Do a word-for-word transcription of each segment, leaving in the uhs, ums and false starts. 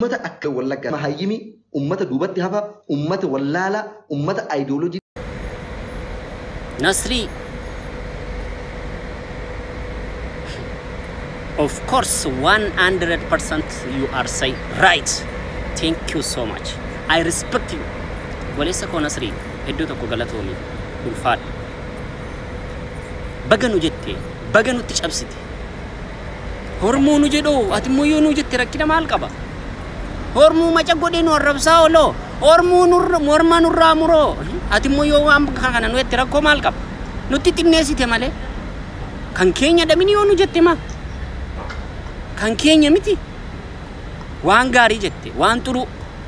ummata akka wallagga mahayyimi ummata duubatti hafa ummata wallaala ummata ideology Nasri, of course one hundred percent you are saying right. Thank you so much. I respect you. Walesa ko Nasri heddu tokko galatoomii ulfaad baganu jette baganu itti cabsite hormuu nu jedhu ati moyyoo nu jette rakkina maal qaba hormuu maca godhe nu arrabsaa olo hormuu nu morma nu raamuro ati moyyoo waan kana nu jette rakkoo maal qaba nutti xinneessite malee kan keenya damini yoo nu jette ma kan keenya miti waan gaarii jette waan turu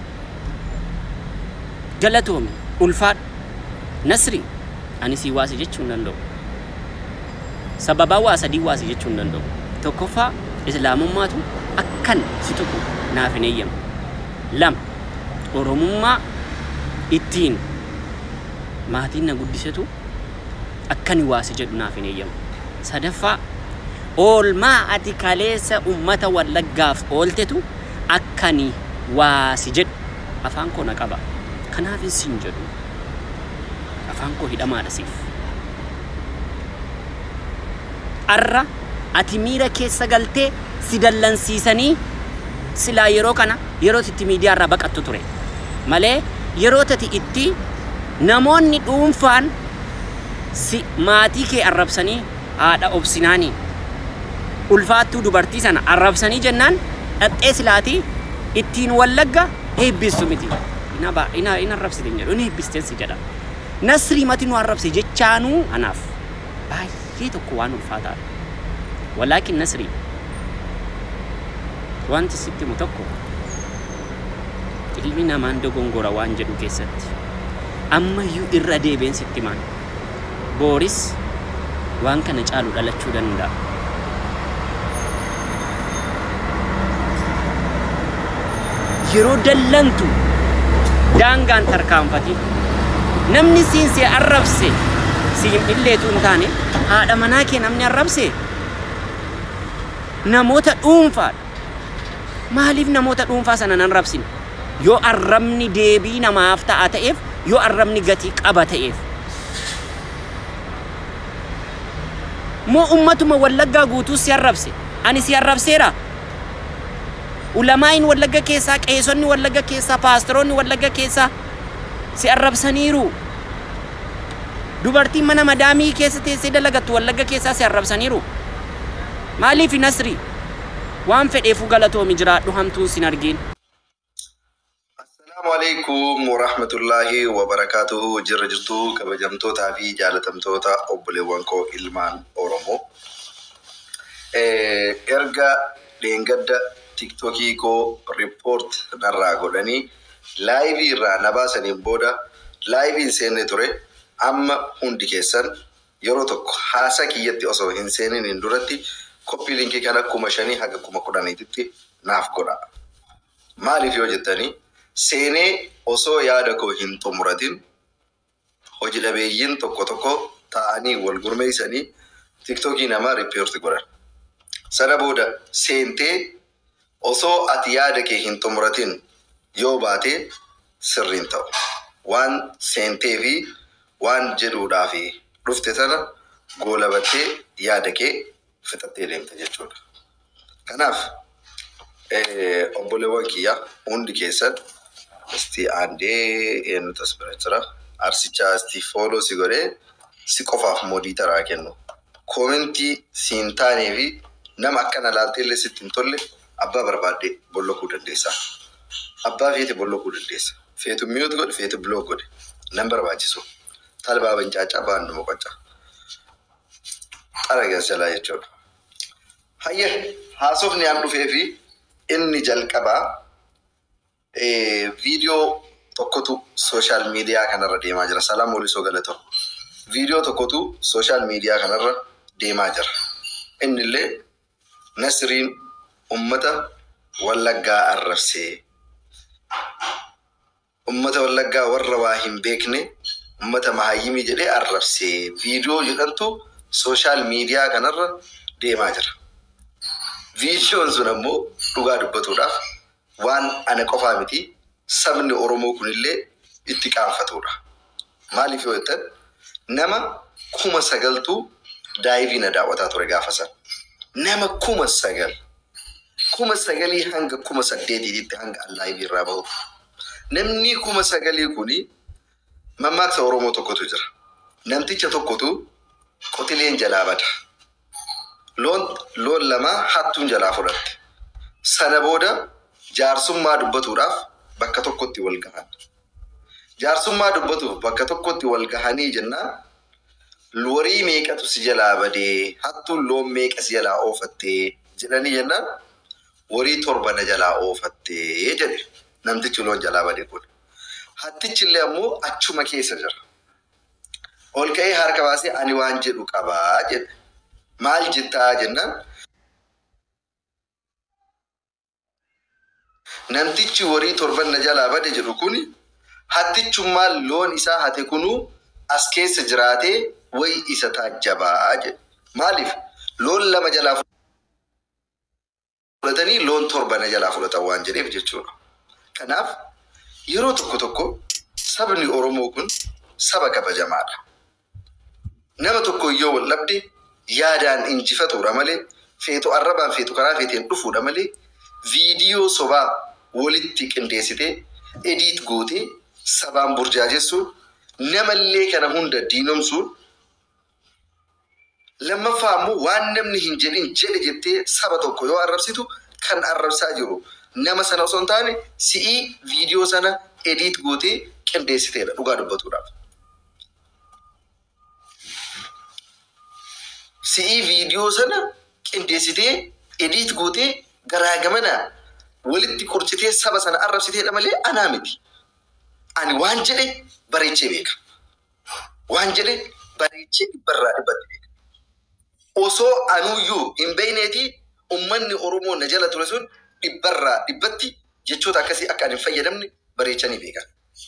galatoomi ulfaad Nasri ani si waasi jechuun danda'u sababa waasa di waasi jechuun danda'u tokkoffaa islaamummaatu akkan si tuqu naaf hin eeyyamu lam oromummaa ittiin maatiin na guddisetu akkani waasi jedhu naaf hin eeyyamu sadaffaa oolmaa ati kaleessa ummata wallaggaaf ooltetu akkani waasi jedhu afaan koo na qaba kanaaf sin jedhu afaan koo hidhamaadha siif arra ati miira keessa galtee si dallansiisanii silaa yeroo kana yeroo itti miidiyaa irraa baqattu ture malee yeroo tati itti namoonni dhuunfaan si maatii kee arrabsanii haadha obsinaanii ulfaattuu dubartii sana arrabsanii jennaan dhaxxee silaatii ittiin wallagga heebbistu miti ina ba ina ina arrabsite jedhu ni heebbisteen si jedha Nasri mati nu arrabse jechaanuu anaaf baay'ee tokko waan ulfaataa walakin Nasri wanti sitti mu tokko ilmi namaan dogongora waan jedhu keessatti ammayyuu irra deebeen sitti maan Boris waan kana caalu dhalachuu danda'a yeroo dallantu daangaan tarkaanfati namni siin si arrabse siin illeetu hin taane haadha manaa kee namni arrabse namoota dhuunfaadha maaliif namoota dhuunfaa sana nan arrabsine yoo arrabni deebii namaaf ta'a ta'eef yoo arrabni gatii qaba ta'eef moo ummatuma wallaggaa guutuu si arrabse ani si arrabseera ulamaa'in wallagga keessaa qeesonni wallagga keessaa paastoroonni wallagga keessaa si arrabsaniiru dubartiin mana madaamii keessa teessee dalagattu wallagga keessaa si arrabsaniiru maaliif Nasri waan fedheefu galatoomi jiraadhu hamtuun sin argin Assalamu alaikum wa rahmatullahi wa barakatuhu jirra jirtu kabajamtootaa fi jaalatamtoota obboleewwan koo ilmaan Oromoo eh erga dheengadda TikTokii koo report narraa godhanii live irraa nabaasaniin booda live in seenne ture amma hundi keessan yeroo tokko haasa kiyyatti osoo hin seenin hin duratti copy linki kana kuma shanii haga kuma kudhaniitti naaf godha maaliif yoo jettanii seenee osoo yaada koo hin xumuratin hojii dhabeeyyiin tokko tokko ta'anii wal gurmeessanii TikTokii nama report godhan sana booda seentee osoo ati yaada kee hin xumuratin yoo baate sirriin ta'u waan seentee fi waan jedhuudhaa fi dhufte sana goolabattee yaada kee fixattee deemte jechuudha. Kanaaf obboleewwan kiyya hundi keessan isti aandee eenyu tasbira jira arsichaa isti follow si godhee si qofaaf modii taraa kennu koomentii siin taanee fi nama akkana laalteellee sitti hin tolle abbaa barbaadde bollokuu dandeessa. Abbaa feete bollokuu dandeessa. Feetu mute godhe feetu block godhe nan barbaachisu. Talbaa bancaacaa baandu moqocha. Aragas jalaa jechuudha. Hayya haasofni aan dhufee fi inni jalqabaa viidiyoo tokkotu social media kanarra deemaa jira. Salaam walisoo galatoo. Viidiyoo tokkotu social media kanarra deemaa jira. Innillee Nasriin ummata wallaggaa arrabsee ummata wallaggaa warra waa hin beekne ummata mahayyimii jedhee arrabsee viidiyoo jedhantu social media kanarra deemaa jira. Viidiyoon sun ammoo dhugaa dubbatuudhaaf waan ana qofaa miti sabni Oromoo kunillee itti qaanfatudha. Maaliif yoo jettan nama kuma sagaltu daayivii na daawwataa ture gaafa san. Nama kuma sagal kuma sagalii hanga kuma saddeetiitti hanga allaayivii irraa bahu. Namni kuma sagalii kuni mammaaksa Oromoo tokkotu jira. Namticha tokkotu qotileen jalaa bada. Loon loon lama hattuun jalaa fudhatte. Sana booda jaarsummaa dubbatuudhaaf bakka tokkotti wal gahan. Jaarsummaa dubbatuuf bakka tokkotti wal gahanii jennaan lorii meeqatu si jalaa badee hattuun loon meeqa si jalaa oofattee jedhanii jennaan warii torba na jalaa oofattee jedhe namtichi loon jalaa badee kun. Hattichillee ammoo achuma keessa jira. Ol ka'ee harka baasee ani waan jedhu qabaa jedhe. Maal jettaa jennaan namtichi warii torban na jalaa bade jedhu kuni hattichummaa loon isaa hate kunuu as keessa jiraatee wayi isa taajjabaa jedhe. Maaliif loon lama jalaa fudhatanii loon torba na jalaa fudhatan waan jedheef jechuudha. Kanaaf yeroo tokko tokko sabni Oromoo kun saba kabajamaadha. Nama tokko yoo wal dhabde yaadaan injifatuudha malee feetu arrabaan feetu karaa feeteen dhufuudha malee viidiyoo sobaa walitti qindeessitee ediit gootee sabaan burjaajessuun namallee kana hunda diinomsuun lammaffaa ammoo waan namni hin jedhin jedhe jettee saba tokko yoo arrabsitu kan arrabsaa jiru nama sana osoo hin taane si'ii viidiyoo sana ediit gootee qindeessiteedha dhugaa dubbatuudhaaf. Si'ii viidiyoo sana qindeessitee ediit gootee garaa gamanaa walitti qurcitee saba sana arrabsiteedha malee anaa miti. Ani waan jedhe bareechee beeka. Waan jedhe bareechee dhibbarraa dhibbatti beeka. Osoo anuuyyuu hin beeyneetii ummanni Oromoo na jala ture sun dhibbarraa dhibbatti jechoota akkasii akka ani hin fayyadamne bareechanii beekan.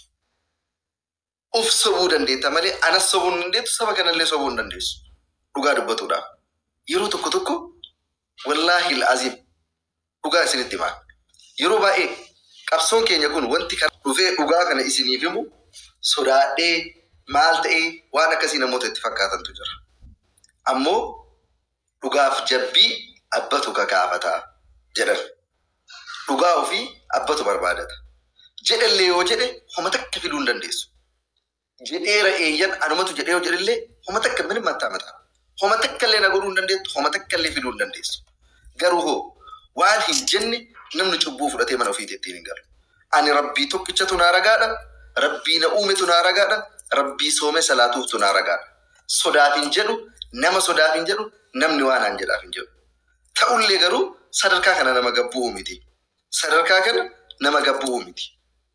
Of sobuu dandeetta malee anas sobuu hin dandeettu saba kanallee sobuu hin dandeessu. Dhugaa dubbatuudhaaf. Yeroo tokko tokko wallaahi al-aziim dhugaa isinitti himaa. Yeroo baay'ee qabsoon keenya kun wanti kan dhufee dhugaa kana isiniif himu sodaadhee maal ta'ee waan akkasii namoota itti fakkaatantu jira. Ammoo dhugaaf jabbii abbatu kakaafataa jedhan. Dhugaa ofii abbatu barbaadata. Jedhallee yoo jedhe homa takka fiduu hin dandeessu. Jedheera eeyyan anumatu jedhee yoo jedhallee homa takka minim mattaamataa. Homa takka illee na godhuu hin dandeettu, homa takka illee fiduu hin dandeessu. Garuu hoo waan hin jenne namni cubbuu fudhatee mana ofiitti ittiin hin galu. Ani rabbii tokkichatu naa ragaadha. Rabbii na uumetu naa ragaadha. Rabbii soome salaatuuftu naa ragaadha. Sodaaf hin jedhu, nama sodaaf hin jedhu, namni waan aan jedhaaf hin jedhu. Ta'ullee garuu sadarkaa kana nama gabbuu miti. Sadarkaa kana nama gabbuu miti.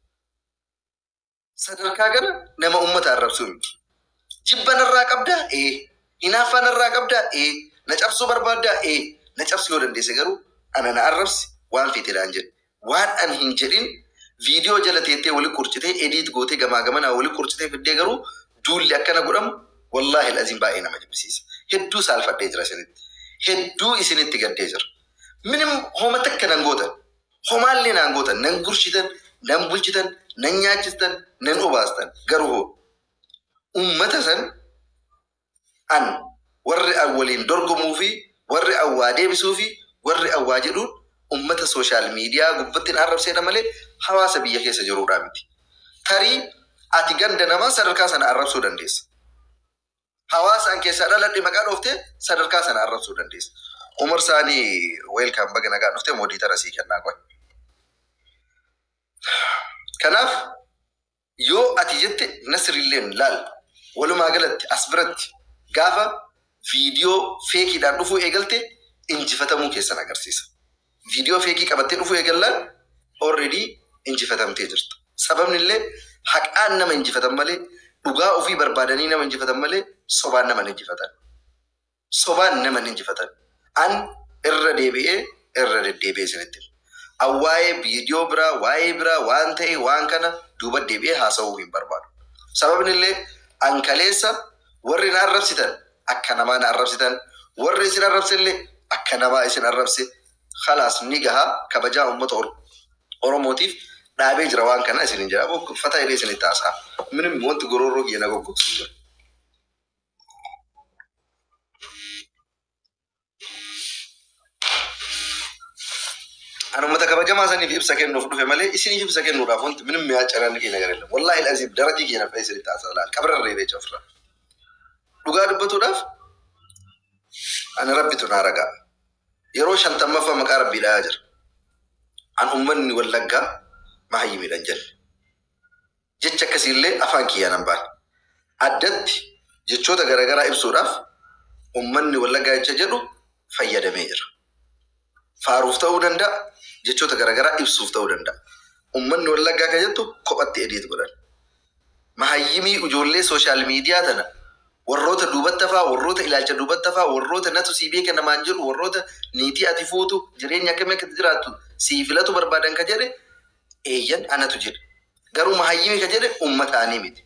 Sadarkaa kana nama uummata arrabsuu miti. Jibba narraa qabdaa? Ee. Hinaaffaa narraa qabdaa? Ee. Na cabsuu barbaaddaa? Ee. Na cabsuu yoo dandeesse garuu ana na arrabsi waan fitidhaan jedhe. Waan an hin jedhin viidiyoo jala teettee wali qurcitee ediit gootee gamaa gamanaa wali qurcitee fiddee garuu duulli akkana godhamu wallaahi al-aziim baay'ee nama jibbisiisa. Hedduu saalfadhee jira isinitti. Hedduu isinitti gaddee jira. Minim homa takka nan gootan. Homaallee naan gootan. Nan gurshitan, nan bulchitan, nan nyaachistan, nan obaastan. Garuu hoo uummata san an warri an waliin dorgomuu fi warri an waa deebisuu fi warri an waa jedhuun ummata sooshaal miidiyaa gubbattiin arrabseedha malee hawaasa biyya keessa jiruudhaa miti. Tarii ati ganda namaa sadarkaa sana arrabsuu dandeessa. Hawaasa an keessaa dhaladhe maqaa dhooftee sadarkaa sana arrabsuu dandeessa. Umar Saanii weelkaan baga nagaa dhuftee moodii tarasii kennaa qoy. Kanaaf yoo ati jette Nasrilleen laal walumaa galatti as biratti gaafa viidiyoo feekiidhaan dhufuu eegalte injifatamuu keessan agarsiisa. Viidiyoo feekii qabattee dhufuu eegallaan already injifatamtee jirta. Sababni illee haqaan nama injifatan malee dhugaa ofii barbaadanii nama injifatan malee sobaan nama injifatan. Sobaan nama injifatan. An irra deebi'ee irra deddeebi'ee isinitti. Awwaa'ee viidiyoo biraa waa'ee biraa waan ta'e waan kana duuba deebi'ee haasa'uu hin barbaadu. Sababni illee an kaleessa warri na arrabsitan akka namaa na arrabsitan warri isin arrabse illee akka namaa isin arrabse khalaas ni gahaa kabajaa uummata Oromootiif dhaabee jira waan kana isin jira uffata illee isin taasaa minimum wanti gororoo kiyya nago gogsu jira. Anu mata kabajamaa saniif ibsa kennuuf dhufe malee isiniif ibsa kennuudhaaf wanti minimum yaa caraan kiyya nagarella. Wallahi al-azim darajii kiyya nafa isin taasaa laal qabra reebee cofra. Dhugaa dubbatuudhaaf ani rabbitu naa ragaa. Yeroo shantammaffaa maqaa rabbiidhaa jira. An ummanni wallaggaa mahayyimiidhaan jenne. Jecha akkasiillee afaan kiyyaan hin baane. Addatti jechoota garaagaraa ibsuudhaaf ummanni wallaggaa jecha jedhu fayyadamee jira. Faaruuf ta'uu danda'a, jechoota garaagaraa ibsuuf ta'uu danda'a. Ummanni wallaggaa kan jettu kophatti ediit godhan. Mahayyimii ijoollee sooshaal miidiyaa tana warroota duubatti hafaa, warroota ilaalcha duubatti hafaa, warroota natu sii beeka namaan jiru, warroota niitii ati fuutu jireenya akkamii akkatti jiraattu sii filatu barbaadan ka jedhe eeyyan anatu jedhe. Garuu mahayyimii ka jedhe ummataanii miti.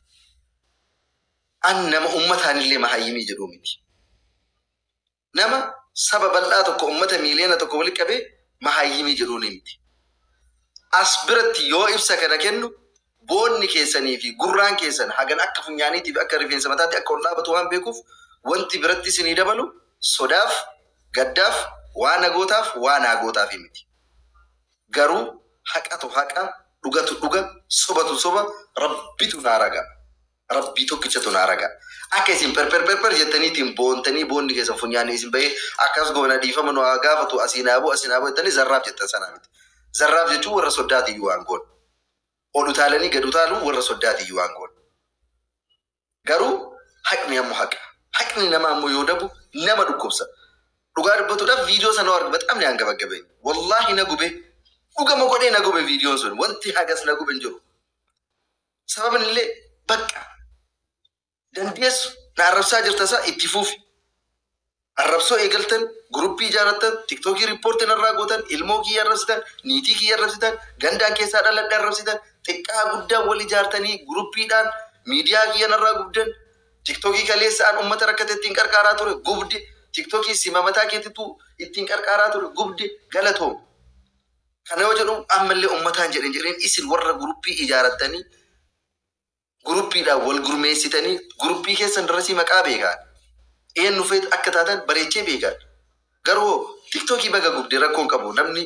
An nama ummataanillee mahayyimii jedhuu miti. Nama saba bal'aa tokko ummata miiliyoona tokko walitti qabee mahayyimii jedhuu ni miti. As biratti yoo ibsa kana kennu boonni keessanii fi gurraan keessan hagan akka funyaaniitiif akka rifeensa mataatti akka ol dhaabatu waan beekuuf wanti biratti isinii dabalu sodaaf, gaddaaf, waan agootaaf, waan agootaaf miti. Garuu haqatu haqa, dhugatu dhuga, sobatu soba, rabbitu naa ragaa. Rabbii tokkichatu naa ragaa. Akka isin perper perper jettaniitiin boontanii boonni keessan funyaanii isin bahee akkas goona dhiifama nu haa gaafatu asiinaaboo asiinaaboo jettanii zarraaf jettan sanaa miti. Zarraaf jechuun warra soddaati iyyuu waan goon. Ol utaalanii gad utaaluu warra soddaati iyyuu waan goon. Garuu haqni ammoo haqa. Haqni nama ammoo yoo dabu nama dhukkubsa. Dhugaa dubbatuudhaaf viidiyoo sana argu bataam ni hangabaggabe. Wallaahi na gube. Dhugama godhee na gube viidiyoon sun. Wanti hagas na gube hin jiru. Sababni illee bakka. Dandeessu na arrabsaa jirtasaa itti fuufi. Arrabsoo eegaltan, guruppii ijaarrattan, tiktookii riippoortii narraa gootan, ilmoo kiyya arrabsitan, niitii kiyya arrabsitan, gandaan keessaa dhaladha arrabsitan, xiqqaa guddaa wal ijaartanii guruppiidhaan miidiyaa kiyya narraa gubdan, tiktookii kaleessaan uummata rakkate ittiin qarqaaraa ture gubde, tiktookii simamataa keetitu ittiin qarqaaraa ture gubde galatoom. Kana yoo jedhu ammallee uummataan jedhan jedheen isin warra guruppii ijaarrattanii guruppiidhaan wal gurmeessitanii guruppii keessan darasii maqaa beekaan. Een nufeet akka taatan bareechee beekan. Garuu tiktookii baga gubdee rakkoon qabu namni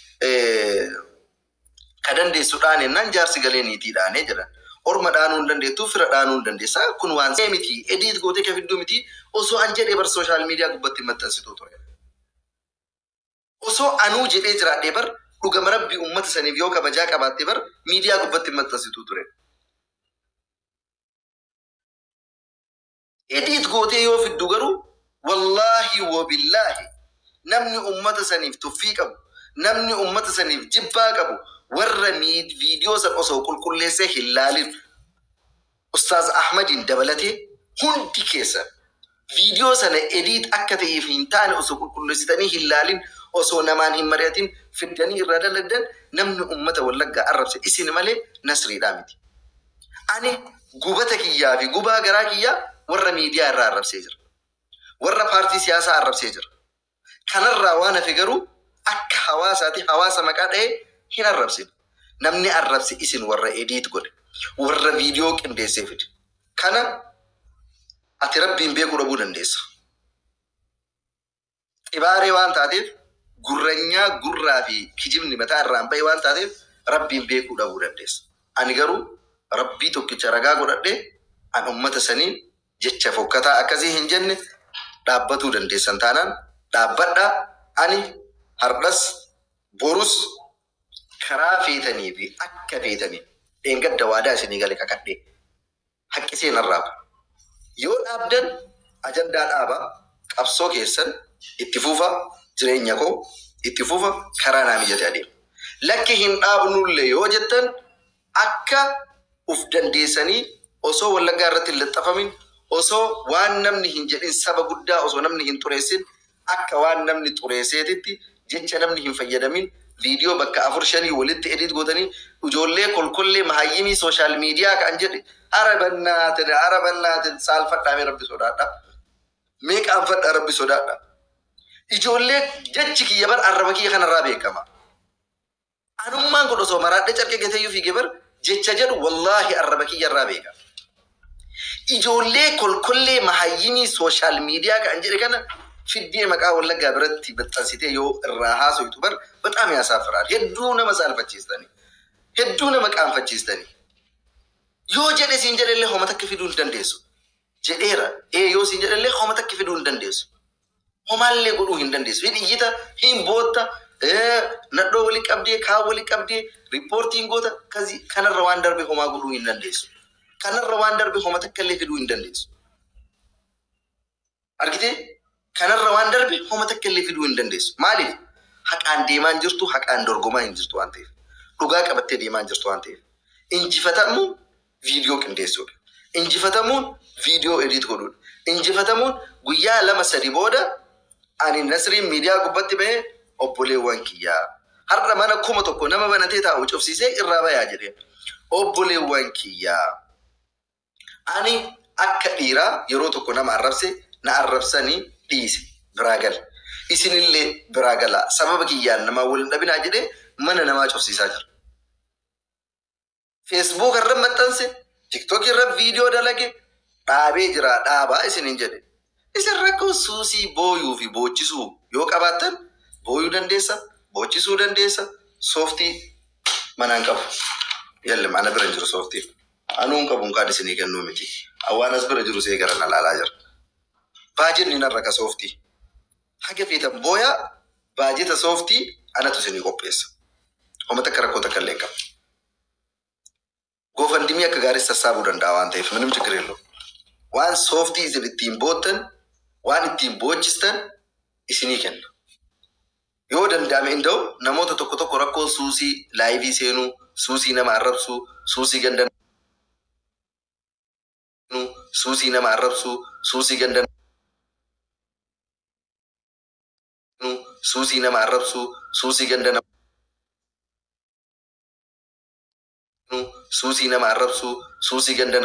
ka dandeessuudhaan ennaan jaarsi galee niitii dhaanee jedhan. Orma dhaanuu hin dandeettuu fira dhaanuu hin dandeessaa. Kun waan see miti. Ediit gootee ka fidduu miti. Osoo an jedhee bar sooshaal miidiyaa gubbatti maxxansituu ture. Osoo anuu jedhee jiraadhee bar dhugama rabbii uummata saniif yoo kabajaa qabaattee bar miidiyaa gubbatti maxxansituu ture. Ediit gootee yoo fiddu garuu wallaahi wabillaahi namni ummata saniif tuffii qabu, namni ummata saniif jibbaa qabu warra viidiyoo san osoo qulqulleessee hin laalin Ustaaz Ahmadiin dabalatee hundi keessan viidiyoo sana ediit akka ta'eef hin taane osoo qulqulleessitanii hin laalin osoo namaan hin mari'atin fiddanii irraa dalagdan namni ummata wallaggaa arrabse isin malee nasriidhaa miti. Ani gubata kiyyaa fi gubaa garaa kiyyaa warra miidiyaa irraa arrabsee jira. Warra paartii siyaasaa arrabsee jira. Kanarraa waan hafe garuu akka hawaasaati hawaasa maqaa dha'ee hin arrabsin. Namni arrabse isin warra ediit godhe. Warra viidiyoo qindeessee fide. Kana ati rabbiin beekuu dhabuu dandeessa. Xibaaree waan taateef gurranyaa gurraa fi kijibni mataa irraan ba'e waan taateef rabbiin beekuu dhabuu dandeessa. Ani garuu rabbii tokkicha ragaa godhadhee an ummata saniin jecha fokkataa akkasii hin jenne dhaabbatuu dandeessan taanaan dhaabbadhaa ani hardhas borus karaa feetanii fi akka feetanii dheengadda waadaa isinii gale kakadhee haqqisee narraaba. Yoo dhaabdan ajandaa dhaabaa qabsoo keessan itti fufa jireenya koo itti fufa karaa naa mijate adeema. Lakki hin dhaabnullee yoo jettan akka uf dandeessanii osoo wallaggaa irratti hin laxxafamin osoo waan namni hin jedhin saba guddaa osoo namni hin xureessin akka waan namni xureesseetitti jecha namni hin fayyadamin viidiyoo bakka afur shanii walitti ediit gootanii ijoollee kolkollee mahayyimii sooshaal miidiyaa kan jedhe arabannaatin arabannaatin saalfadhaamee rabbi sodaadha. Meeqaan fadhaa rabbi sodaadha. Ijoollee jechi kiyya bar arraba kiyya kanarraa beekama. anummaan godhu osoo maraadhee carqee gateeyyuu fi gebar jecha jedhu wallaahi arraba kiyyarraa beeka. Ijoollee kolkollee mahayyimii sooshaal miidiyaa kan jedhe kana fiddee maqaa wallaggaa biratti baxxansitee yoo irraa haasoytu bar bexaam yaasaafiraa. Hedduu nama saalfachiistanii. Hedduu nama qaanfachiistanii. Yoo jedhe siin jedhellee homa takka fiduu hin dandeessu. Jedheera. Ee yoo siin jedhellee homa takka fiduu hin dandeessu. Homaallee godhuu hin dandeessu. Hin iyyita, hin bootta, nadhoo walii qabdee, kaa walii qabdee, riippoortiin goota kanarra waan darbe homaa godhuu hin dandeessu. Kanarra waan darbe homa takka illee fiduu hin dandeessu. Argitee? Kanarra waan darbe homa takka illee fiduu hin dandeessu. Maaliif? Haqaan deemaa hin jirtu, haqaan dorgomaa hin jirtu waan ta'eef. Dhugaa qabattee deemaa hin jirtu waan ta'eef. Injifatamuun viidiyoo qindeessuudha. Injifatamuun viidiyoo edit godhuudha. Injifatamuun guyyaa lama sadi booda ani Nasriin miidiyaa gubbatti bahee obboleewwan kiyyaa. Har'a mana kuma tokko nama banatee taa'u cufsiisee irraa bayaa jedhee. Obboleewwan kiyyaa. Ani akka dhiiraa yeroo tokko nama arrabse na arrabsanii dhiise biraa gala. Isinillee biraa galaa sababa kiyyaan namaa waliin dhabinaa jedhee mana namaa cufsiisaa jira. Facebook irra maxxanse, TikTok irra viidiyoo dalage dhaabee jira dhaabaa isiniin jedhe. Isin rakkoo suusii booyuu fi boochisuu yoo qabaattan booyuu dandeessa, boochisuu dandeessa, sooftii manaan qabu. Yalli mana bira jiru sooftii. Anuun qabuun kaan isinii kennuu miti. Awwaan as bira jiru see gara na laalaa jira. Baajirni narra ka sooftii. Haga feetan booyaa baajeta sooftii anatu isinii qopheessa. Homa takka rakkoo takka illee qaba. Goofandimii akka gaarii sassaabuu danda'a waan ta'eef minimum ችግር የለውም. Waan sooftii isin ittiin boottan, waan ittiin boochistan isinii kenna. Yoo danda'ame inda'u namoota tokko tokko rakkoo suusii laayivii seenuu, suusii nama arrabsuu, suusii gandan suusii nama arrabsuu, suusii gandan suusii nama arrabsuu, suusii gandan suusii nama arrabsuu, suusii gandan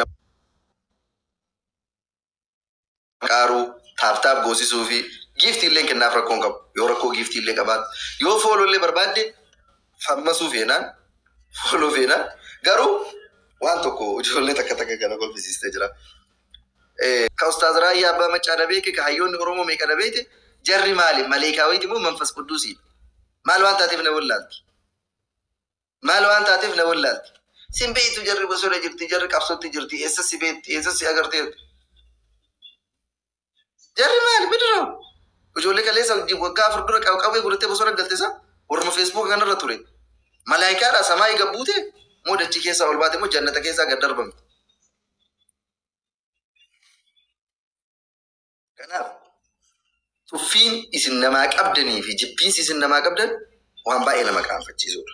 qaaruu, taaptaap goosisuu fi giiftii illee kennaaf rakkoon qabu. Yoo rakkoo giiftii illee qabaatu, yoo fooloo illee barbaadde fammasuu feenaan, fooloo feenaan garuu waan tokko ijoollee takka takka kana kolfisiistee jira. Ka Ustaaz Raayyaa Abbaa Maccaa dhabeeke ka hayyoonni Oromoo meeqa dhabeete jarri maali maleekaawiiti moo manfas qudduusiidha? Maal waan taateef na wallaalti? Maal waan taateef na wallaalti? Sin beektu jarri bosona jirti, jarri qabsootti jirti, eessa si beekti, eessa si agarteetti? Jarri maali bidiroo? Ijoollee kaleessa waggaa afur dura qawwee godhattee bosona galteessa warma Facebook kanarra ture. Malaayikaadha samaayii gabbuute moo dachii keessaa ol baate moo jannata keessaa gad darbamte? Kanaaf tuffiin isin namaa qabdanii fi jibbiinsi isin namaa qabdan waan baay'ee nama qaanfachiisudha.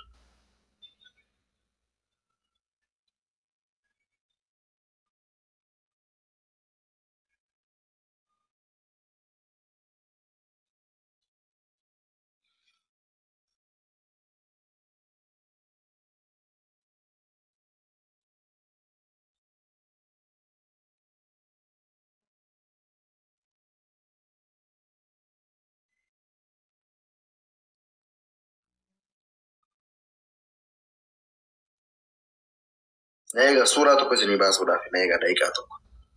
Egaa suuraa tokko isinii baasuudhaaf egaa daqiiqaa tokko.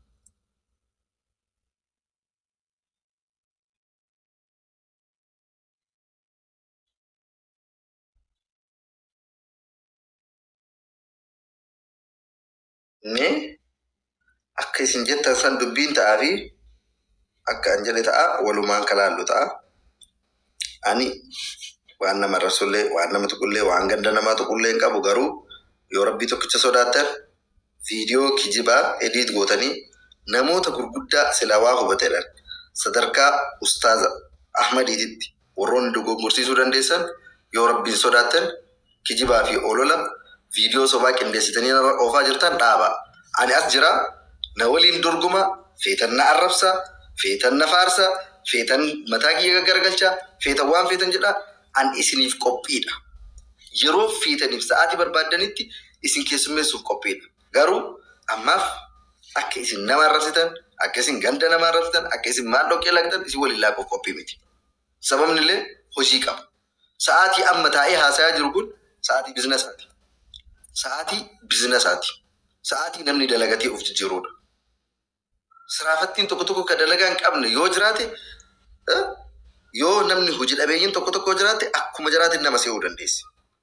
Inni akka isin jettan san dubbiin ta'aa fi akka an jedhe ta'a walumaan kalaallu ta'a. Ani waan nama rasullee, waan nama tuqullee, waan ganda namaa tuqullee hin qabu garuu yoo rabbii tokkicha sodaattan viidiyoo kijibaa edit gootanii namoota gurguddaa silaa waa hubatedhaan sadarkaa Ustaaza Ahmadiititti warroonni dogoggorsiisuu dandeessan yoo rabbiin sodaattan kijibaa fi olola viidiyoo sobaa qindeessitanii oofaa jirtan dhaaba. Ani as jira na waliin dorgoma feetan na arrabsa, feetan na faarsa, feetan mataa kiyya gaggargalcha, feetan waan feetan jedha an isiniif qophiidha. Yeroo feetaniif sa'aatii barbaaddanitti isin keessummeessuuf qophiidha. Garuu ammaaf akka isin nama arrabsitan, akka isin ganda nama arrabsitan, akka isin maal dhoqqee laqtan isin waliin laaquuf qophii miti. Sababni illee hojii qaba. Sa'aatii amma taa'ee haasayaa jiru kun Sa'aatii biizinasaati. Sa'aatii biizinasaati. Sa'aatii namni dalagatee of jijjiirudha. Siraafattiin tokko tokko ka dalagaa hin qabne yoo jiraate yoo namni hojii dhabeeyyiin tokko tokko jiraate akkuma jiraate nama se'uu dandeessi.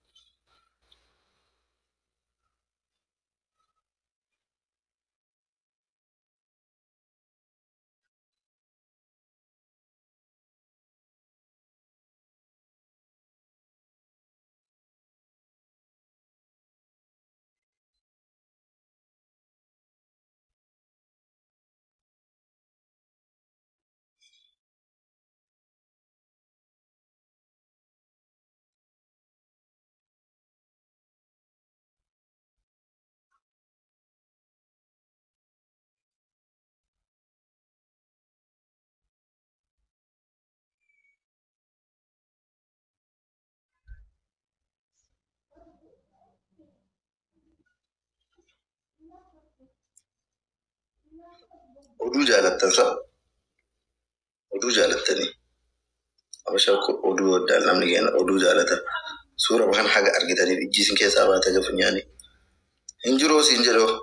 Oduu jaalattan sa oduu jaalattanii abashaa ko oduu waddaan namni keenya oduu jaalata suura bahan haga argitaniif ijji isin keessaa baata gafu nyaani hin jiroo siin jedhoo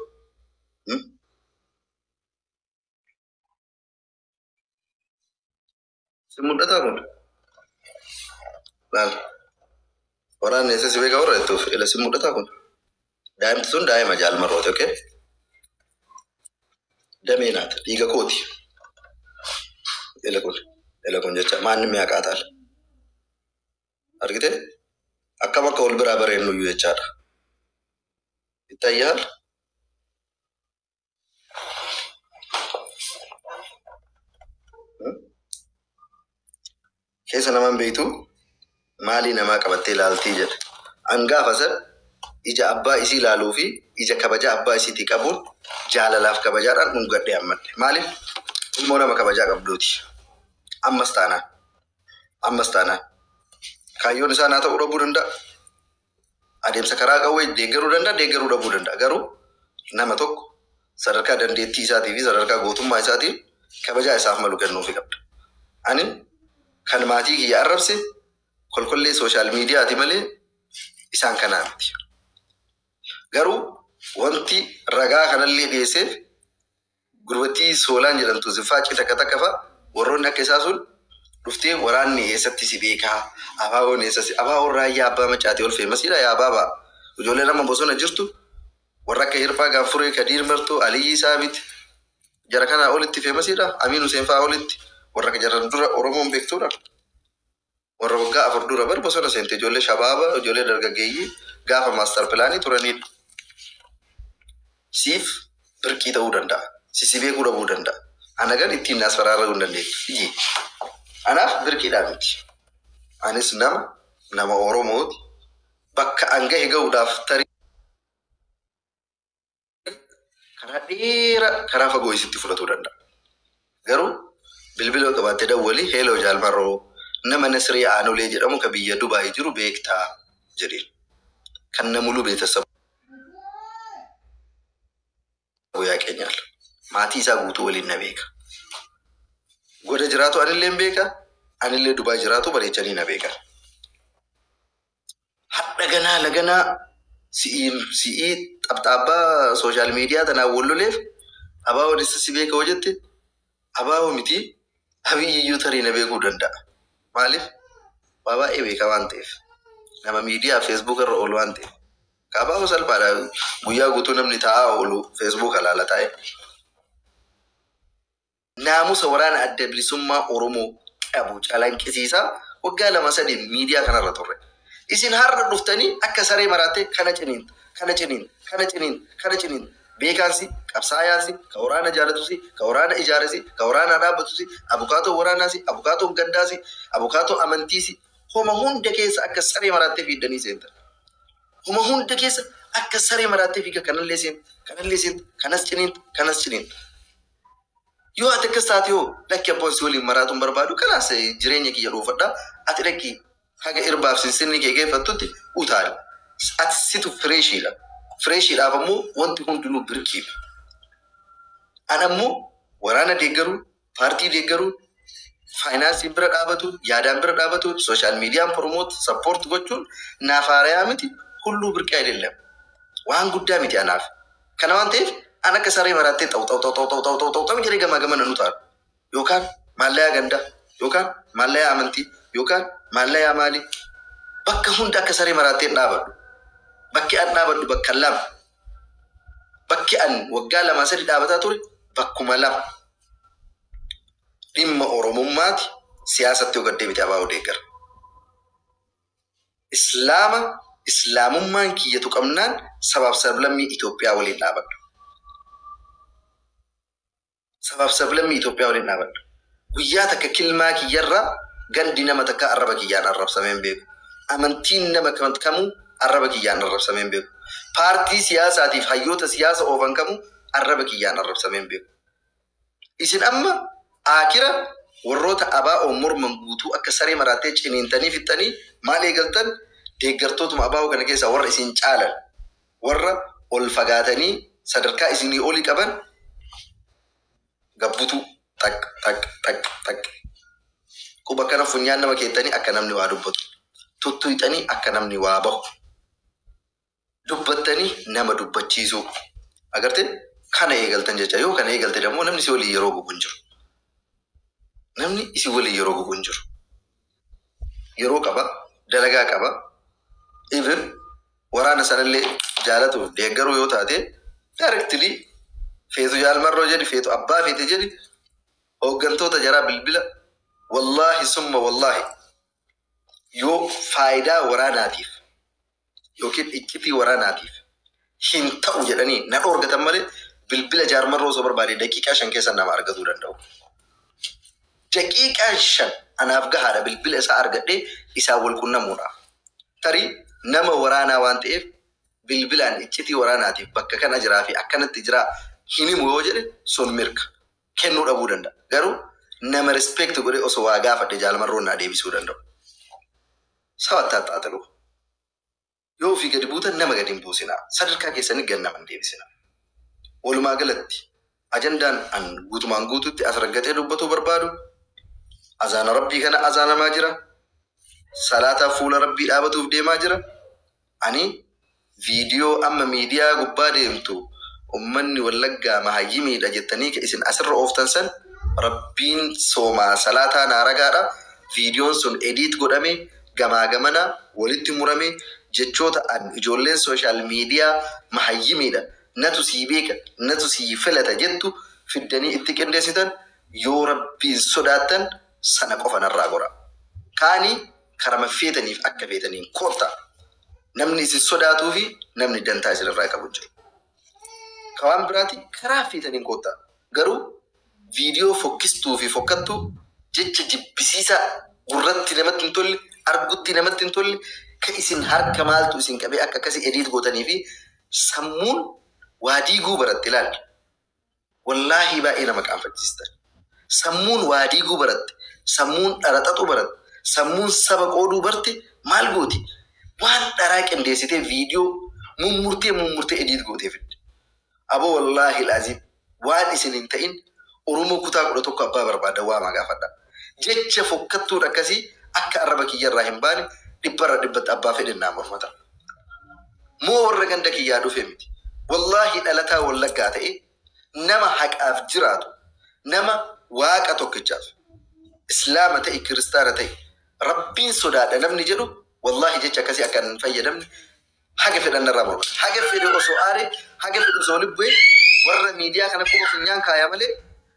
si mul'ataa kun laal waraanni isa si beekaa warra jettuuf ila si mul'ataa kun daa'imti sun daa'ima jaalmarrooti okay Damenaat dhiiga kooti. Ila kun ila kun jecha maanni mi'a qaataal. Argite akka bakka wal biraa bareennu iyyuu jechaadha. Ittayyaal keessa namaan beektu maalii namaa qabattee ilaaltii jedhe. Angaafa san ija abbaa isii ilaaluu fi ija kabaja abbaa isiitii qabuun jaalalaaf kabajaadhaan dhungadhee ammadhe. Maaliif? Ilmoo nama kabajaa qabduuti. Ammas taanaan. Ammas taanaan. Kaayyoon isaa naa ta'uu dhabuu danda'a. Adeemsa karaa qawwee deeggaruu danda'a, deeggaruu dhabuu danda'a. Garuu nama tokko sadarkaa dandeettii isaatii fi sadarkaa gootummaa isaatiin kabajaa isaaf malu kennuufii qabda. Ani kan maatii kiyya arrabse kolkollee sooshaal miidiyaati malee isaan kanaa miti. Garuu wanti ragaa kanallee dhiyeesseef gurbattii soolaan jedhamtu ziffaa cita takka takka fa'a warroonni akka isaa sun dhuftee waraanni eessatti si beekaa abaaboon eessatti abaaboon raayyaa abbaa macaatee ol feemasiidha yaa abaabaa ijoollee nama bosona jirtu warra akka hirphaa gaanfuree kadiir martuu aliyyii saabit jara kanaa olitti feemasiidha amiin huseen fa'aa olitti warra akka jaran dura oromoon beektuudha warra waggaa afur dura bar bosona seente ijoollee shabaaba ijoollee dargaggeeyyii gaafa maastar pilaanii turanidha. Siif birqii ta'uu danda'a. Sisi beekuu dhabuu danda'a. Ana gan ittiin naas faraarra'uu hin dandeessu. Iji. Anaaf birqiidhaan miti. Anis nama nama Oromooti. Bakka angahe ga'uudhaaf tarii karaa dheeraa karaa fagoo isitti fudhatuu danda'a. Garuu bilbila qabaattee dawwalii heeloo jaalmarroo nama Nasrii Aanulee jedhamu ka biyya Dubaay jiru beektaa jedheen. Kan namulu beetasaba yaa keenyaal maatii isaa guutuu waliin na beeka. Goda jiraatu anillee beeka anillee Dubaay jiraatu bareechanii na beeka. Hadha ganaa laganaa si'iin si'ii xabxaabbaa sooshaal miidiyaa tanaa walloleef abaawwan isa si beeka hojjette abaawwan miti abiyyiyyuu tarii na beekuu danda'a. Maaliif? Waa baay'ee beeka waan ta'eef. Nama miidiyaa feesbuuk irra oolu waan ta'eef. Kaabaa salphaadha guyyaa guutuu namni taa'aa oolu feesbuuk alaala taa'e. Naamusa waraana adda bilisummaa Oromoo qabu calanqisiisaa waggaa lama sadii miidiyaa kanarra turre. Isin har'a dhuftanii akka saree maraattee kana ciniin kana ciniin kana ciniin kana ciniin beekaansi qabsaayaansi ka waraana jaalatusi ka waraana ijaaresi ka waraana dhaabbatusi abukaatoo waraanaasi abukaatoo gaddaasi abukaatoo amantiisi homa hunda keessa akka saree maraattee fiiddanii seentan. Homa hunda keessa akka saree maraattee fiiga kanallee seen kanallee seen kanas ciniin kanas ciniin. Yoo ati akkas taate yoo lakki abbaan si waliin maraatuun barbaadu kanaas jireenya kiyya dhuunfadhaa ati lakki haga irbaaf sinsinni kee geeffattutti utaali. Ati situ fireeshiidha. Fireeshiidhaaf ammoo wanti hundinuu birkiidha. An ammoo waraana deeggaruu, paartii deeggaruu, faayinaansiin bira dhaabatu, yaadaan bira dhaabatu, sooshaal miidiyaan promoot, sappoort gochuun naaf haarayaa miti hulluu birqaa ilaallam waan guddaa miti anaaf kana waan ta'eef an akka saree marattee xaw xaw xaw xaw xaw xaw xaw xaw jedhee gamaa gamana nu ta'a yookaan maallayaa ganda yookaan maallayaa amantii yookaan maallayaa maali bakka hunda akka saree marattee dhaabadhu bakki an dhaabadhu bakka lama bakki an waggaa lama sadi dhaabataa ture bakkuma lama dhimma oromummaati siyaasatti ogaddee miti abaa odeeggara islaama islaamummaan kiyyatu qabnaan sabaaf sablammii Itoophiyaa waliin dhaabadhu sabaaf sablammii Itoophiyaa waliin dhaabadhu guyyaa takka kilmaa kiyyarraa gandi nama takka arraba kiyyaan arrabsameen beeku amantiin nama kamuu arraba kiyyaan arrabsameen beeku paartii siyaasaatiif hayyoota siyaasa oofan kamuu arraba kiyyaan arrabsameen beeku isin amma akira warroota abaa oo morman guutuu akka saree marattee ciniintanii fixxanii maal eegaltan deeggartootuma abaa kana keessa warra isin caalan warra ol fagaatanii sadarkaa isinii olii qaban gabbutu tak tak tak tak kuba kana funyaan nama keettanii akka namni waa dubbatu tuttuyxanii akka namni waa bahu dubbattanii nama dubbachiisuu agarte kana eegaltan jecha yoo kana eegalte dammoo namni si walii yeroo gubuun jiru namni isi walii yeroo gubuun jiru yeroo qaba dalagaa qaba even waraana sanallee jaalatu deeggaruu yoo taate directly feetu jaalmarroo jedhi feetu abbaa feete jedhi hooggantoota jaraa bilbila wallahi summa wallahi yoo faayidaa waraanaatiif yookiin iccitii waraanaatiif hin ta'u jedhanii na dhoorgatan malee bilbila jaarmarroo osoo barbaade daqiiqaa shan keessa nama argatuu danda'u. Daqiiqaa shan anaaf gahaadha bilbila isaa argadhee isaa wal quunnamuudhaaf. Tarii nama waraanaa waan ta'eef bilbilaan iccitii waraanaatiif bakka kana jiraa fi akkanatti jiraa hin himu yoo jedhe sun mirga kennuu dhabuu danda'a. Garuu nama respect godhee osoo waa gaafadhe jaalmarroon naa deebisuu danda'u. Sabattaa xaaxaluu. Yoo fi gadi buutan nama gadi hin buusinaa. Sadarkaa keessanii gannaman deebisinaa. Walumaa galatti ajandaan an guutumaan guututti as raggatee dubbatuu barbaadu azaana rabbii kana azaanamaa jira. Salaataa fuula rabbii dhaabatuuf deemaa jira. Ani viidiyoo amma miidiyaa gubbaa deemtu ummanni wallaggaa mahayyimiidha jettanii ka isin asirra ooftan san rabbiin soomaa salaataa naa ragaadha. Viidiyoon sun edit godhame gamaa gamana walitti murame jechoota an ijoolleen social media mahayyimiidha natu sii beeka natu sii filata jettu fiddanii itti qindeessitan yoo rabbiin sodaattan sana qofa narraa gora. Kaanii karama feetaniif akka feetaniin koota namni isin sodaatuu fi namni dantaa isinirraa qabu jiru. Kawaan biraati karaa feetaniin koota garuu viidiyoo fokkistuu fi fokkattuu jecha jibbisiisaa gurratti namatti hin tolle argutti namatti hin tolle ka isin harka maaltu isin qabee akka akkasii edit gootanii fi sammuun waa diiguu baratte ilaalli. Wallaahi baay'ee nama qaanfachiistan. Sammuun waa diiguu baratte, sammuun dharaxaxuu baratte, sammuun saba qooduu barte maal gooti? Waan dharaa qindeessitee viidiyoo mummurtee mummurtee edit gootee fidde. Aboo wallaahi laaziim waan isin hin ta'in Oromoo kutaa kudha tokko abbaa barbaada waa magaafadha. Jecha fokkattuun akkasii akka arraba kiyyarraa hin baane dhibbarra dhibbatti abbaa fedhinnaa mormata. Moo warra ganda kiyyaa dhufe miti. Wallaahi dhalataa wallaggaa ta'e nama haqaaf jiraatu nama waaqa tokkichaaf islaama ta'e kiristaana ta'e rabbiin sodaadha namni jedhu wallaahi jecha akkasii akka hin fayyadamne haga fedhannarraa mormata. Haga fedhe osoo aare haga fedhe osoo libbee warra miidiyaa kana kuma funyaan kaayaa malee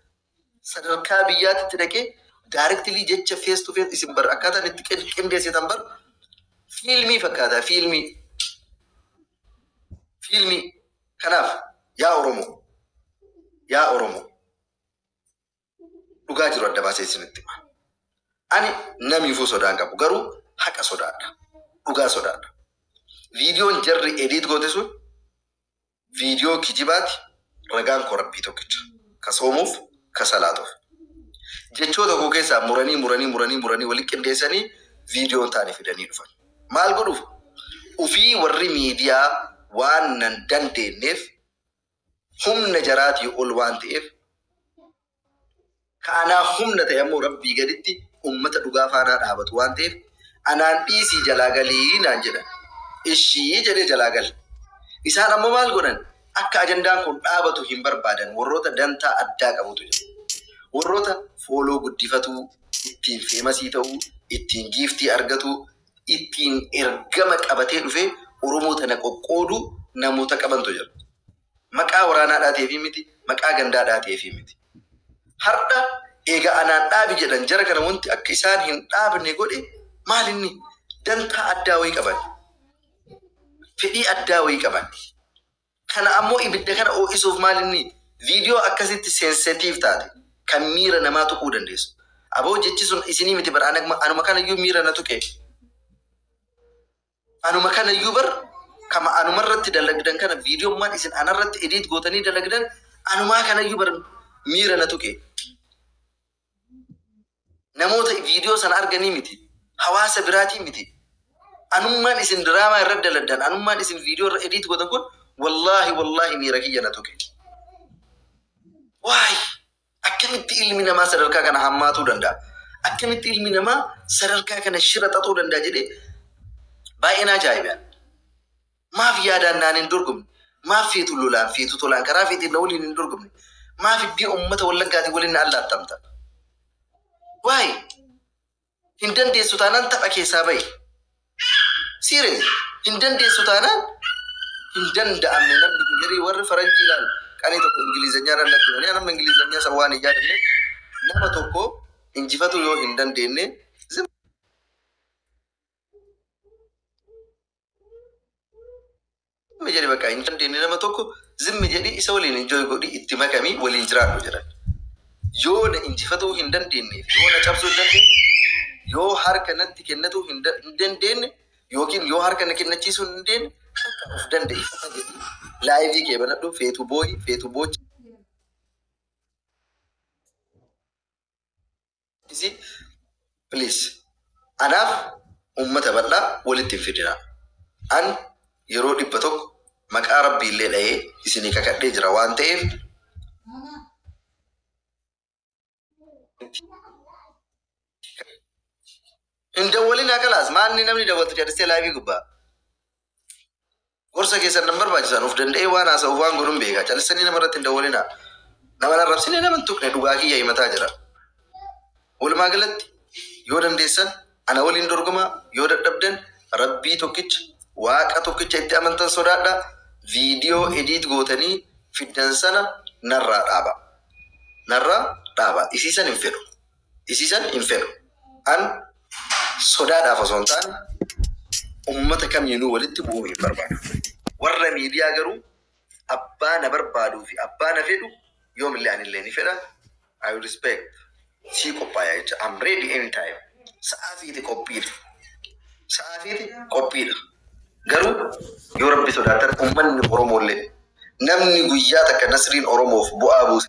sadarkaa biyyaatti dhaqee directly jecha face to face isin bar akkaataan itti qindeessitan bar fiilmii fakkaata fiilmii fiilmii kanaaf yaa Oromoo yaa Oromoo dhugaa jiru adda baasee isinitti hima. Ani namiifuu sodaan qabu garuu haqa sodaadha dhugaa sodaadha. Viidiyoon jarri edit goote sun viidiyoo kijibaati ragaan koo rabbii tokkicha ka soomuuf ka salaatuuf. Jechoota koo keessaa muranii muranii muranii muranii walitti qindeessanii viidiyoo taane fidanii dhufan. Maal godhuuf? Ufii warri miidiyaa waan nan dandeenyeef humna jaraatii ol waan ta'eef ka anaa humna ta'e ammoo rabbii gaditti ummata dhugaa faanaa dhaabatu waan ta'eef anaan dhiisii jalaa galii naan jedhan. ishii jedhee jalaa gal. Isaan ammoo maal godhan? Akka ajandaan kun dhaabatu hin barbaadan warroota dantaa addaa qabutu jira. Warroota fooloo guddifatuu, ittiin feemasii ta'uu, ittiin giiftii argatuu, ittiin ergama qabatee dhufee Oromoo tana qoqqoodu namoota qabantu jira. Maqaa waraanaa ta'eefi miti, maqaa gandaa ta'eefi miti. Har'a eega anaan dhaabi jedhan jara kana wanti akka isaan hin dhaabne godhe maal inni? Dantaa addaa wayii qaban. Fedhii addaa wayii qaban. Kana ammoo ibidda kana ho'isuuf maal inni? Viidiyoo akkasitti sensitiiv taate kan miira namaa tuquu dandeessu. Aboo jechi sun isinii miti bar anuma kanayyuu miira na tuqe. Anuma kanayyuu bar kama anuma irratti dalagdan kana viidiyoo maan isin anarratti edit gootanii dalagdan anumaa kanayyuu bar miira na tuqe. Namoota viidiyoo sana arganii miti. Hawaasa biraatii miti. Anummaan isin diraamaa irratti dalagdan anummaan isin viidiyoo irra edit gootan kun wallahi wallahi miira kiyya na tuqe. Waay akkamitti ilmi namaa sadarkaa kana hammaatuu danda'a? Akkamitti ilmi namaa sadarkaa kana shira xaxuu danda'a jedhee baay'een ajaa'ibaan. Maaf yaadaan naan hin dorgomne? Maaf feetu lolaan feetu tolaan karaa feetiin na waliin hin dorgomne? Maaf iddii uummata wallaggaatiin waliin na allaattamta? Waay hin dandeessu taanaan tapha keessaa ba'i. Serious hin dandeessu taanaan hin danda'amne namni kun jedhee warri faranjii ilaalu qanii tokko ingilizanyaa irra natti malee nama ingilizanyaa san waan hin yaadne nama tokko injifatu yoo hin dandeenye zimmi jedhi bakka hin dandeenye nama tokko zimmi jedhi isa waliin enjoy godhi itti makamii waliin jiraadhu jedhan. Yoo na injifatuu hin dandeenye yoo na cabsuu hin dandeenye yoo harka natti kennatuu hin dandeenye yookiin yoo harka na kennachiisuu hin dandeenye of danda'e laayivii kee banadhu feetu booyi feetu boochi please anaaf ummata bal'aa walitti hin fidina. An yeroo dhibba tokko maqaa rabbii illee dha'ee isinii kakadhee jira waan ta'eef hin dawwalin akalaas maanni namni dawwatu jedhastee laayivii gubbaa gorsa keessan nan barbaachisan of danda'ee waan haasa'uuf waan godhuun beekaa callisanii namarratti hin dawwalinaa nama narrabsinee nama hin tuqne dhugaa kiyya himataa jira. Walumaa galatti yoo dandeessan ana waliin dorgomaa yoo dadhabdan rabbii tokkicha waaqa tokkicha itti amantan sodaadha. Viidiyoo edit gootanii fiddan sana narraa dhaaba. Narraa dhaaba. Isiisan hin fedhu. Isiisan hin fedhu. An sodaadhaaf osoo hin taane ummata kamiinuu walitti bu'uu hin barbaadu. Warra miidiyaa garuu abbaa na barbaaduu fi abbaa na fedhu yoomillee anillee ni fedha. I will respect. Sii qophaa'aa jecha. I'm ready anytime. Sa'aa fiiti qophiidha. Sa'aa fiiti qophiidha. Garuu yoo rabbi sodaatan uummanni Oromoollee namni guyyaa takka nasriin Oromoof bu'aa buuse.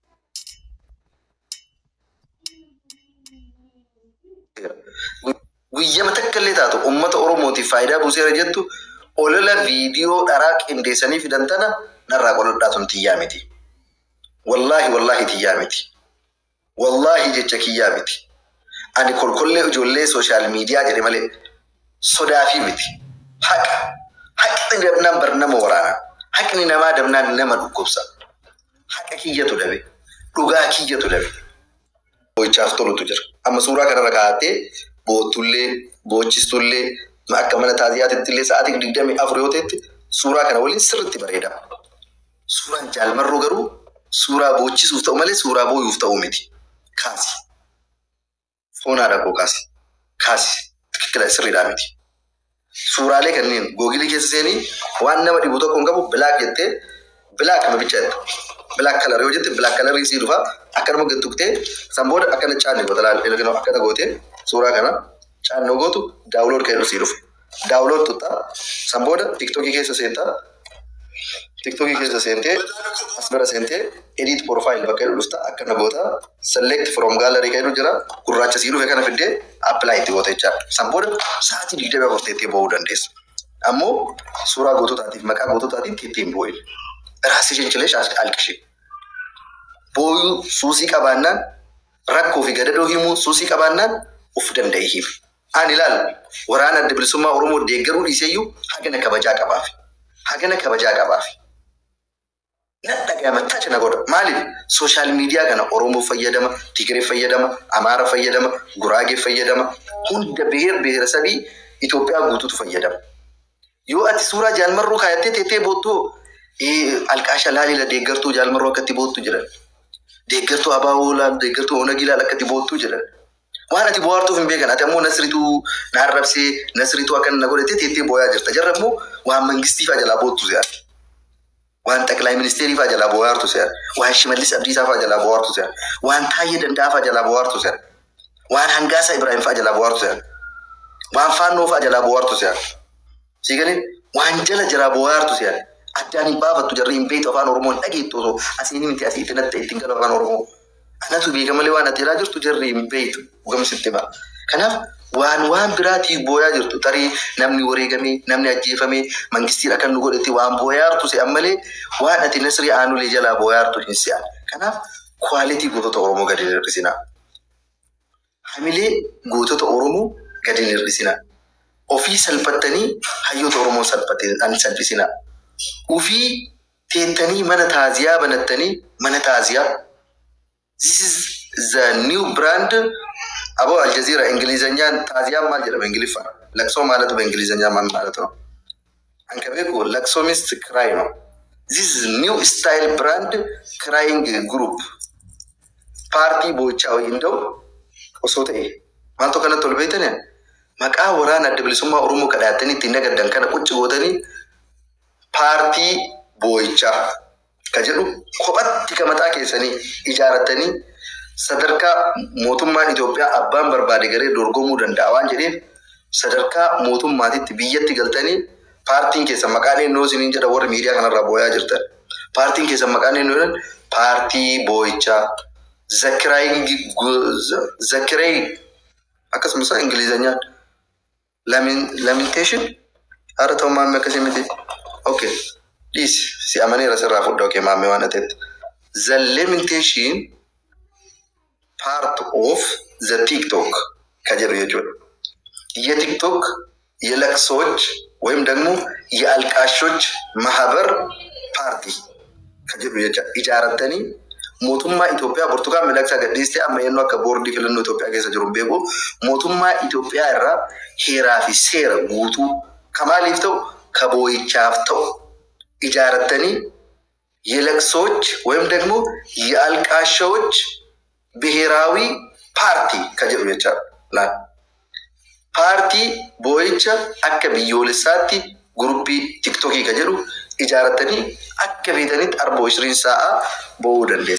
Guyyama takka illee taatu uummata Oromootiif faayidaa buuseera jettu olola viidiyoo dharaa qindeessanii fidan tana narraa qoladhaatun tiyyaa miti. Wallaahi wallaahi tiyyaa miti. Wallaahi jecha kiyyaa miti. Ani kolkollee ijoollee sooshaal miidiyaa jedhe malee sodaafii miti. Haqa. Haqni dabnaan bar nama waraana. Haqni namaa dabnaan nama dhukkubsa. Haqa kiyyatu dhabe. Dhugaa kiyyatu dhabe. Boo'ichaaf tolutu jira. Amma suuraa kanarra kaa'attee bootullee, boocistullee, akka mana taasiyaatitti illee sa'aatii digdamii afur yoo ta'etti suuraa kana waliin sirriitti bareeda. Suuraan jaalmarroo garuu suuraa boochisuuf ta'u malee suuraa booyuuf ta'u miti. Kaasi. Foonaadha koo kaasi. Kaasi. Tikikkila sirriidhaa miti. Suuraalee kanneen googilii keessa seenii waan nama dhibu tokko hin qabu bilaak jettee bilaak kama bicha jetta. Bilaak kalar yoo jette bilaak kalarii sii dhufa akkanuma gattuqtee san booda akkana caanne goota laal akkana gootee suuraa kana caannoo gootu daawulood kan sii dhufu. Daawulood tuttaa san booda tiktokii keessa seentaa tiktokii keessa seentee as bira seentee edit profile bakka jedhu dhufta akkana goota select from gallery kan jedhu jira gurraacha sii dhufe kana fiddee apply itti goota jechaadha. San booda sa'aatii digdamii afur teettee ba'uu dandeessa. Ammoo suuraa goototaatiif maqaa goototaatiin teettee hin boo'in. Raasii shinchilee alqishee. Booyuu suusii qabaannaan rakkoo fi gadadoo himuu suusii qabaannaan of danda'e hiif. Ani laal waraana adda bilisummaa Oromoo deeggaruu dhiiseyyuu hagana kabajaa qabaaf. Hagana kabajaa qabaaf. Nadhagama tacha na godha. Maaliif sooshaal miidiyaa kana Oromoo fayyadama, Tigiree fayyadama, Amaara fayyadama, Guraagee fayyadama. Hunda beer beerasabii Itoophiyaa guutuutu fayyadama. Yoo ati suuraa jaalmarroo kaayattee teettee boottuu alqaasha laalila deeggartuu jaalmarroo akkatti boottu jiran. Deeggartuu abaaboo laal deeggartuu onagii laal akkatti boottu jiran. Waan ati bohaartuuf hin beekan ati ammoo nasrituu na arrabsee nasrituu akka na godhattee teettee booyaa jirta. Jarra immoo waan mangistiifaa jalaa boottu se'a. Waan xaqilaa ministeeriifaa jalaa bohaartu se'a. Waan Shimallis Abdiisaafaa jalaa bohaartu se'a. Waan Taayyee Danda'aafaa jalaa bohaartu se'a. Waan Hangaasaa Ibraahimfaa jalaa bohaartu se'a. Waan Faannoofaa jalaa bohaartu se'a. Siigalee waan jala jalaa bohaartu se'a. Addaan hin baafattu jarri hin beektu afaan Oromoo hin dhageettu osoo asiin miti asii itti natta ittiin galu afaan Oromoo. Anatu beeka malee waan ati ilaa jirtu jarri hin beektu dhugamsitti ba'a. Kanaaf waan waan biraatii booyaa jirtu tarii namni wareegamee namni ajjeefamee mangistiidha kan nu godhatti waan booyaartu se'an malee waan ati nasrii aanulee jalaa booyaartu hin se'an. Kanaaf kwaalitii gootota Oromoo gadi hin hir'isinaa. Hamilee gootota Oromoo gadi hin hir'isinaa. Ofii salphattanii hayyoota Oromoo salphisinaa. Ofii teettanii mana taaziyaa banattanii mana taaziyaa. This is the new brand. Abo Al Jazeera Ingilizanyaan taaziyaa maal jedhama Ingiliffaan. Laksoo maalatu ba'Ingilizanyaa maal maalatu no. Anka beeku laksoo means cry no. This is new style brand crying group. Party bochaa wayiin ta'u osoo ta'e maaltu kanatti ol beeytanii maqaa waraana adda bilisummaa Oromoo kadhaatanii ittiin nagaddan kana qucci gootanii paartii boo'ichaa ka jedhu kophatti ka mataa keessanii ijaarratanii sadarkaa mootummaan Itoophiyaa abbaan barbaade garee dorgomuu danda'a waan jedheef sadarkaa mootummaatitti biyyatti galtanii paartiin keessan maqaan eenyoo isiniin jedha warri miidiyaa kanarraa boo'aa jirtan. Paartiin keessan maqaan eenyoo paartii boo'ichaa Zakiraaying Zakiraay akkasumas Ingilizanyaan lamentation haara ta'u maammee akkasii miti. Okay. This si amani rasa rafu doke mame wana tet. The lamentation part of the TikTok kajeru yechuudha. Ye TikTok ye laksoch ወይም ደግሞ የአልቃሾች ማህበር ፓርቲ kajeru yecha ijaratani mootummaa Itoophiyaa Burtukaan Miidhagsaa gadhiistee amma yennoo akka boordii filannoo Itoophiyaa keessa jiru beeku mootummaa Itoophiyaa irraa heeraa fi seera guutuu kamaaliif ta'u kaboo'ichaaf ta'u ijaratanii የለቅሶች ወይም ደግሞ የአልቃሾች ብሔራዊ ፓርቲ ከጀሩ የቻላ ፓርቲ ቦይቻ አከ ቢዮልሳቲ ግሩፕ ቲክቶክ ከጀሩ ኢጃረተኒ አከ ቤተኒት አርቦ عشرين ሰዓ ቦውደንደ